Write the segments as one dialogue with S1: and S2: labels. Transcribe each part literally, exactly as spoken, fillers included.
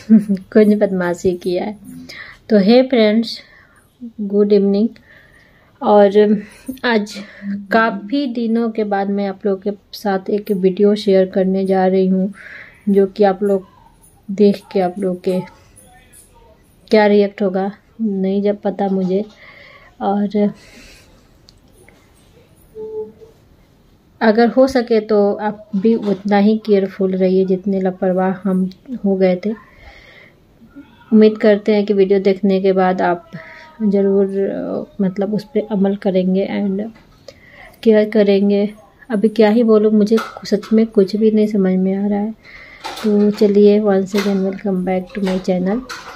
S1: कुछ बदमाशी किया है। तो हे फ्रेंड्स, गुड इवनिंग। और आज काफ़ी दिनों के बाद मैं आप लोग के साथ एक वीडियो शेयर करने जा रही हूँ, जो कि आप लोग देख के आप लोग के क्या रिएक्ट होगा नहीं जब पता मुझे। और अगर हो सके तो आप भी उतना ही केयरफुल रहिए जितने लापरवाह हम हो गए थे। उम्मीद करते हैं कि वीडियो देखने के बाद आप ज़रूर मतलब उस पर अमल करेंगे एंड केयर करेंगे। अभी क्या ही बोलूँ, मुझे सच में कुछ भी नहीं समझ में आ रहा है। तो चलिए, once again welcome back to my channel.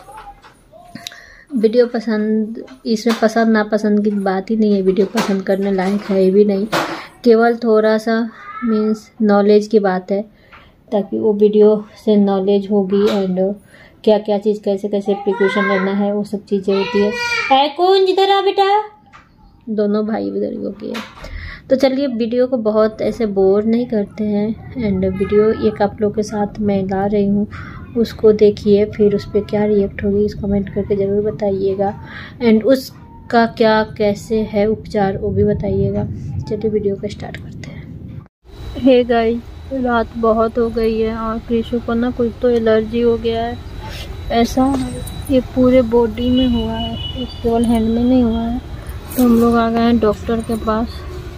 S1: Video पसंद, इसमें पसंद नापसंद की बात ही नहीं है, वीडियो पसंद करने लायक है भी नहीं, केवल थोड़ा सा मीन्स नॉलेज की बात है, ताकि वो वीडियो से नॉलेज होगी एंड क्या क्या चीज़ कैसे कैसे प्रिकॉशन लेना है वो सब चीज़ें होती है। है कौन जिधर आ बेटा, दोनों भाई उधर हो गए। तो चलिए, वीडियो को बहुत ऐसे बोर नहीं करते हैं एंड वीडियो एक आप लोग के साथ मैं ला रही हूँ, उसको देखिए, फिर उस पर क्या रिएक्ट होगी इस कमेंट करके ज़रूर बताइएगा एंड उसका क्या कैसे है उपचार वो भी बताइएगा। चलिए वीडियो को स्टार्ट करते हैं। हे गाइस, रात बहुत हो गई है और कृषु को ना कुछ तो एलर्जी हो गया है। ऐसा ये पूरे बॉडी में हुआ है, ये केवल हैंड में नहीं हुआ है। तो हम लोग आ गए हैं डॉक्टर के पास।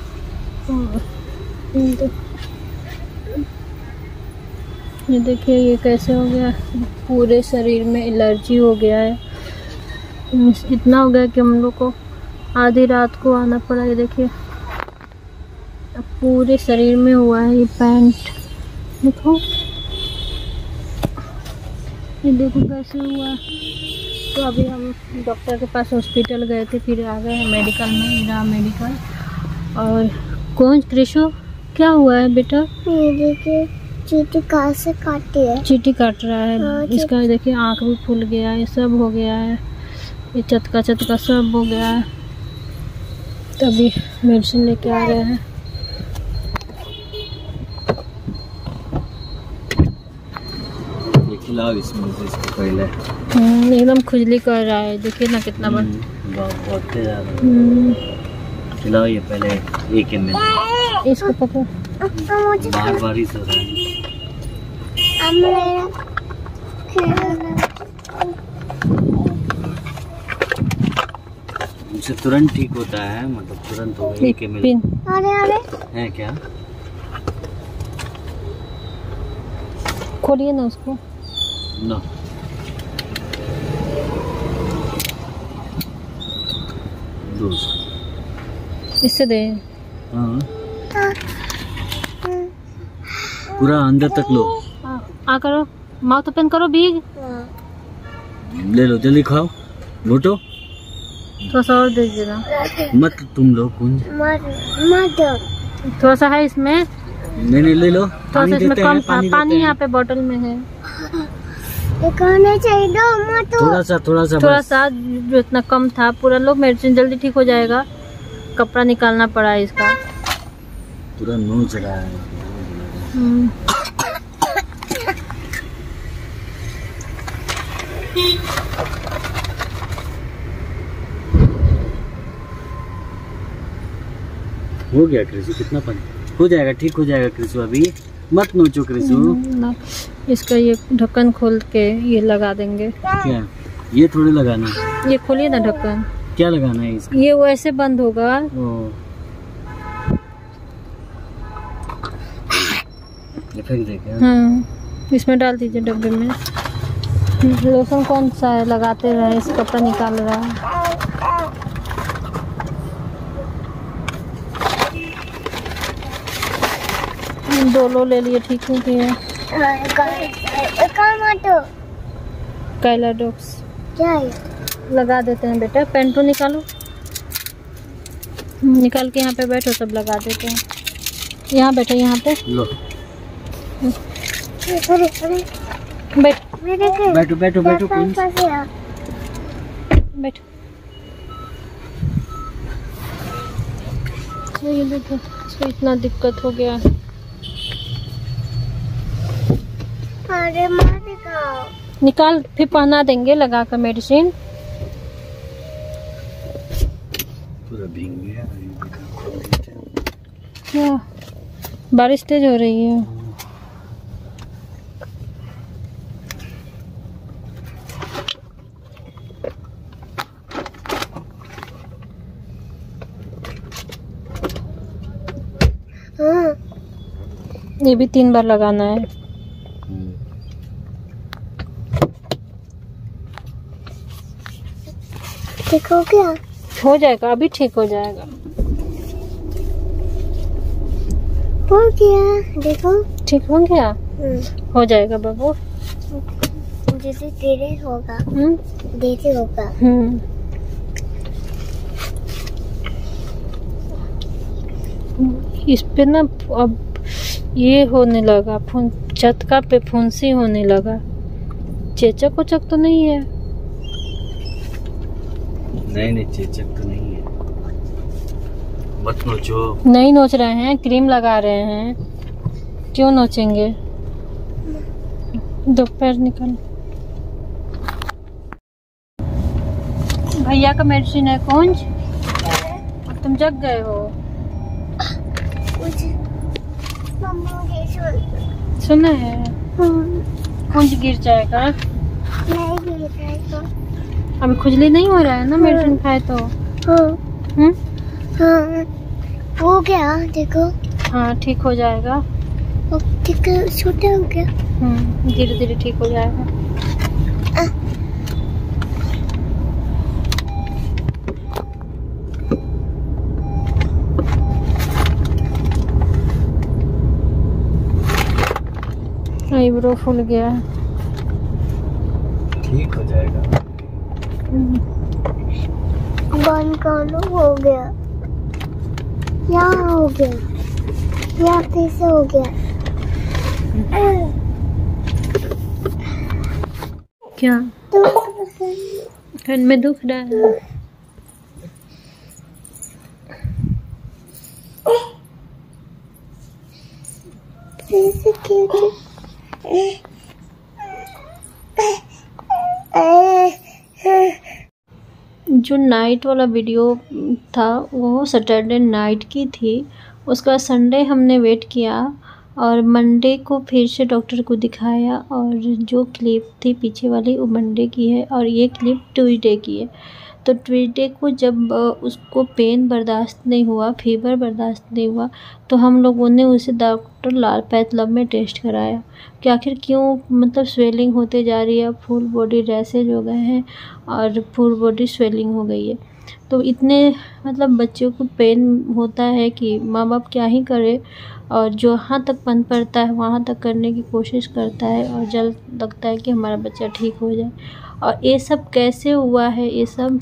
S1: ये देखिए ये कैसे हो गया, पूरे शरीर में एलर्जी हो गया है। इतना हो गया कि हम लोग को आधी रात को आना पड़ा। ये देखिए पूरे शरीर में हुआ है। ये पैंट देखो, ये देखो कैसे हुआ। तो अभी हम डॉक्टर के पास हॉस्पिटल गए थे, फिर आ गए मेडिकल में, इरा मेडिकल। और कौन कृषु, क्या हुआ है बेटा?
S2: देखिए चीटी काट से काटी है,
S1: चीटी काट रहा है। इसका देखिए आँख भी फूल गया है, सब हो गया है, ये चटका चटका सब हो गया है। तभी मेडिसिन लेके आ गए हैं।
S3: खिलाओ इसमें से इसको पहले।
S1: एकदम खुजली कर रहा है, देखिए ना कितना बड़ा,
S3: बहुत ज़्यादा। खिलाओ ये पहले एक एम एल।
S1: इसको पकड़ो,
S3: बार बार ही सो रहा है। उनसे तुरंत ठीक होता है, मतलब तुरंत हो एक एम एल है क्या?
S1: खोलिए ना उसको
S3: ना।
S1: इससे दे।
S3: हाँ, पूरा अंदर तक लो।
S1: आ, आ करो, माउथ ओपन करो, भीग
S3: ले लो, जल्दी खाओ, घोटो।
S1: थोड़ा सा और दे देना।
S3: मत तुम लोग कुंज,
S1: थोड़ा सा है इसमें।
S3: नहीं नहीं ले लो,
S1: थोड़ा सा इसमें कम था, पानी यहाँ पे बोतल में है।
S2: चाहिए
S3: थोड़ा सा थोड़ा सा
S1: थोड़ा सा, जो इतना कम था पूरा लो। मेडिसिन जल्दी ठीक हो जाएगा। कपड़ा निकालना पड़ा है इसका,
S3: पूरा मुंह चढ़ा है। हो गया कृषि, कितना पानी हो जाएगा, ठीक हो जाएगा कृषि, अभी मत नोचो कृषि।
S1: इसका ये ढक्कन खोल के ये लगा देंगे।
S3: क्या ये थोड़ी लगाना,
S1: ये खोलिए ना ढक्कन।
S3: क्या लगाना है इसका?
S1: ये वैसे बंद होगा।
S3: ओ, ये फेंक दे क्या?
S1: हाँ, इसमें डाल दीजिए डब्बे में। लोशन कौन सा है, लगाते रहे, इस कपड़ा निकाल रहा है। डोलो ले लिए, ठीक हो गया। काइलाडॉक्स
S2: क्या है?
S1: लगा देते हैं बेटा। पेंटो निकालो, निकाल के यहाँ पे बैठो, सब लगा देते हैं। यहाँ बैठो, यहाँ पे
S3: लो,
S1: बैठ
S3: बैठो बैठो बैठो
S1: बैठो। ये देखो, इसको इतना दिक्कत हो गया।
S2: अरे मार दिखाओ।
S1: निकाल, फिर पहना देंगे लगा कर मेडिसिन।
S3: पूरा भीग गया।
S1: क्या बारिश तेज हो रही है?
S2: हाँ।
S1: ये भी तीन बार लगाना है।
S2: ठीक हो गया?
S1: हो जाएगा, अभी ठीक हो जाएगा।
S2: हो गया, देखो।
S1: ठीक हो गया?
S2: हम्म।
S1: हो जाएगा बाबू।
S2: जैसे धीरे होगा।
S1: हम्म
S2: धीरे होगा।
S1: हम्म इस पे ना अब ये होने लगा, फुन चटका पे फुंसी होने लगा। चेचक उचक तो नहीं है?
S3: नहीं नहीं चेचक तो नहीं है। मत नोचो।
S1: नहीं नोच रहे हैं, क्रीम लगा रहे हैं। क्यों नोचेंगे? दोपहर निकल। भैया का मेडिसिन है कुंज। तुम जग गए हो?
S2: कुछ मम्मा के सुन
S1: सुना है?
S2: हम्म।
S1: कुंज गिर जाएगा।
S2: नहीं गिर रहा है तो।
S1: अभी खुजली नहीं हो रहा है ना मेडिसिन खाए तो?
S2: हाँ।
S1: हम्म
S2: हाँ। हो गया, देखो।
S1: हाँ ठीक हो जाएगा।
S2: अब ठीक है, छोटा हो गया।
S1: हम्म धीरे धीरे ठीक हो जाएगा। आईब्रो फूल गया है।
S3: ठीक हो जाएगा।
S2: बंद कर लो, हो गया। यहाँ हो गया, यहाँ फिर से हो गया।
S1: क्या
S2: तो
S1: कान में दुख रहा है?
S2: फिर से क्यों?
S1: जो नाइट वाला वीडियो था वो सैटरडे नाइट की थी। उसका संडे हमने वेट किया और मंडे को फिर से डॉक्टर को दिखाया, और जो क्लिप थी पीछे वाली वो मंडे की है और ये क्लिप ट्यूसडे की है। तो ट्यूसडे को जब उसको पेन बर्दाश्त नहीं हुआ, फीवर बर्दाश्त नहीं हुआ, तो हम लोगों ने उसे डॉक्टर लाल पैथ लैब में टेस्ट कराया कि आखिर क्यों मतलब स्वेलिंग होते जा रही है, फुल बॉडी रैशेज हो गए हैं और फुल बॉडी स्वेलिंग हो गई है। तो इतने मतलब बच्चों को पेन होता है कि माँ बाप क्या ही करे, और जहाँ तक पन पड़ता है वहाँ तक करने की कोशिश करता है और जल्द लगता है कि हमारा बच्चा ठीक हो जाए। और ये सब कैसे हुआ है, ये सब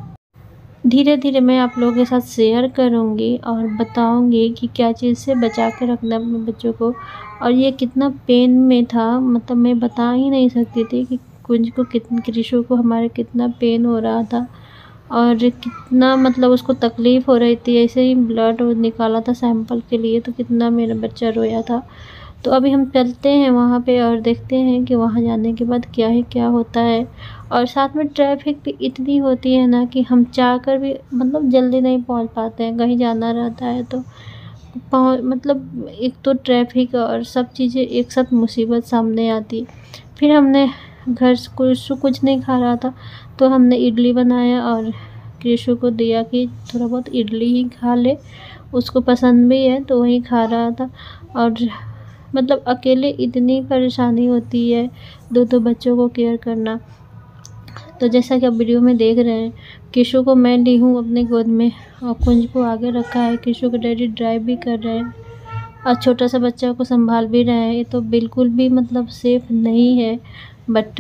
S1: धीरे धीरे मैं आप लोगों के साथ शेयर करूँगी और बताऊँगी कि क्या चीज़ से बचा के रखना अपने बच्चों को। और ये कितना पेन में था, मतलब मैं बता ही नहीं सकती थी कि कुंज को कितनी कृषु को हमारे कितना पेन हो रहा था और कितना मतलब उसको तकलीफ़ हो रही थी। ऐसे ही ब्लड निकाला था सैंपल के लिए तो कितना मेरा बच्चा रोया था। तो अभी हम चलते हैं वहाँ पे और देखते हैं कि वहाँ जाने के बाद क्या ही क्या होता है। और साथ में ट्रैफिक भी इतनी होती है ना कि हम चाह कर भी मतलब जल्दी नहीं पहुँच पाते हैं, कहीं जाना रहता है तो पहुँच मतलब एक तो ट्रैफिक और सब चीज़ें एक साथ मुसीबत सामने आती। फिर हमने घर से कुछ कुछ नहीं खा रहा था तो हमने इडली बनाया और कृषु को दिया कि थोड़ा बहुत इडली ही खा ले, उसको पसंद भी है तो वही खा रहा था। और मतलब अकेले इतनी परेशानी होती है दो दो बच्चों को केयर करना। तो जैसा कि आप वीडियो में देख रहे हैं, कृषु को मैं ली हूँ अपने गोद में और कुंज को आगे रखा है। कृषु के डैडी ड्राइव भी कर रहे हैं और छोटा सा बच्चा को संभाल भी रहे हैं। ये तो बिल्कुल भी मतलब सेफ़ नहीं है, बट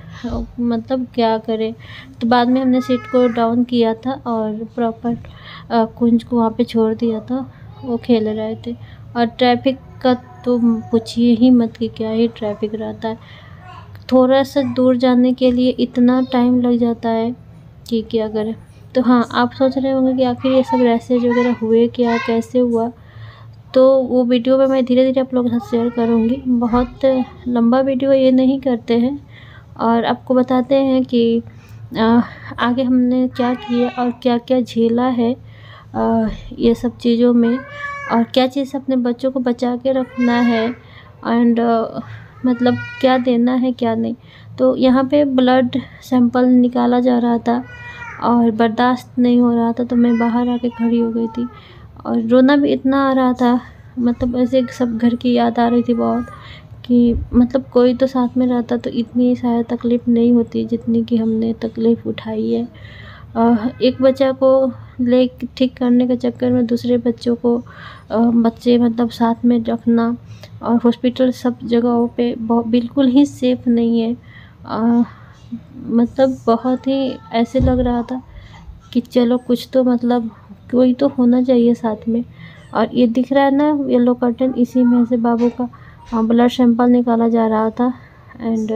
S1: मतलब क्या करें। तो बाद में हमने सीट को डाउन किया था और प्रॉपर कुंज को वहाँ पे छोड़ दिया था, वो खेल रहे थे। और ट्रैफिक का तो पूछिए ही मत कि क्या ही ट्रैफिक रहता है। थोड़ा सा दूर जाने के लिए इतना टाइम लग जाता है कि क्या करें। तो हाँ, आप सोच रहे होंगे कि आखिर ये सब रैशेज वगैरह हुए क्या, कैसे हुआ, तो वो वीडियो में मैं धीरे धीरे आप लोगों के साथ शेयर करूँगी। बहुत लंबा वीडियो ये नहीं करते हैं और आपको बताते हैं कि आ, आगे हमने क्या किया और क्या क्या झेला है आ, ये सब चीज़ों में, और क्या चीज़ अपने बच्चों को बचा के रखना है, एंड मतलब क्या देना है क्या नहीं। तो यहाँ पे ब्लड सैंपल निकाला जा रहा था और बर्दाश्त नहीं हो रहा था, तो मैं बाहर आके खड़ी हो गई थी और रोना भी इतना आ रहा था, मतलब ऐसे सब घर की याद आ रही थी बहुत, कि मतलब कोई तो साथ में रहता तो इतनी शायद तकलीफ़ नहीं होती जितनी कि हमने तकलीफ़ उठाई है। एक बच्चा को ले ठीक करने के चक्कर में दूसरे बच्चों को बच्चे मतलब साथ में रखना, और हॉस्पिटल सब जगहों पे बिल्कुल ही सेफ़ नहीं है। आ, मतलब बहुत ही ऐसे लग रहा था कि चलो कुछ तो मतलब कोई तो होना चाहिए साथ में। और ये दिख रहा है ना येलो कर्टन, इसी में से बाबू का ब्लड सैंपल निकाला जा रहा था, एंड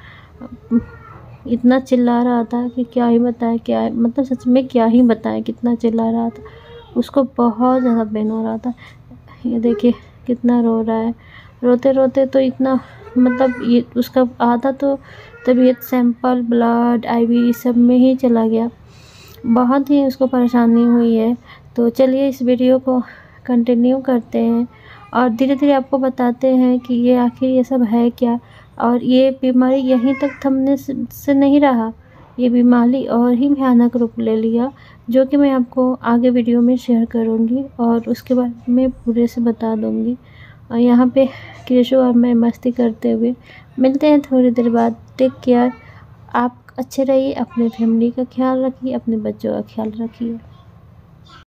S1: इतना चिल्ला रहा था कि क्या ही बताएं, क्या मतलब सच में क्या ही बताएं, कितना चिल्ला रहा था। उसको बहुत ज़्यादा पेन हो रहा था। ये देखिए कितना रो रहा है, रोते रोते तो इतना मतलब ये उसका आधा तो तबीयत सैंपल ब्लड आईवी सब में ही चला गया। बहुत ही उसको परेशानी हुई है। तो चलिए इस वीडियो को कंटिन्यू करते हैं और धीरे धीरे आपको बताते हैं कि ये आखिर ये सब है क्या, और ये बीमारी यहीं तक थमने से नहीं रहा, ये बीमारी और ही भयानक रूप ले लिया, जो कि मैं आपको आगे वीडियो में शेयर करूँगी और उसके बारे में पूरे से बता दूँगी। और यहाँ पे कृषु और मैं मस्ती करते हुए मिलते हैं थोड़ी देर बाद। टेक केयर, आप अच्छे रहिए, अपने फैमिली का ख्याल रखिए, अपने बच्चों का ख्याल रखिए।